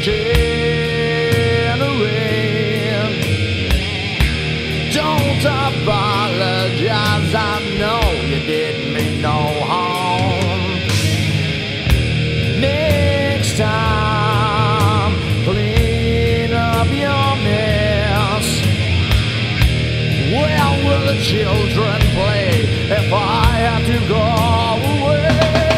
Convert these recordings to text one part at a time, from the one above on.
Don't apologize, I know you didn't mean no harm. Next time, clean up your mess. Where will the children play if I have to go away?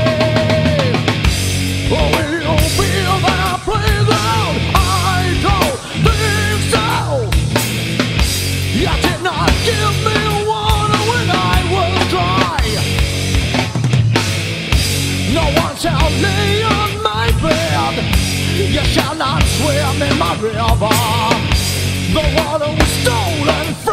Will you be that playground? I don't think so. You did not give me water when I was dry. No one shall lay on my bed. You shall not swim in my river. The water was stolen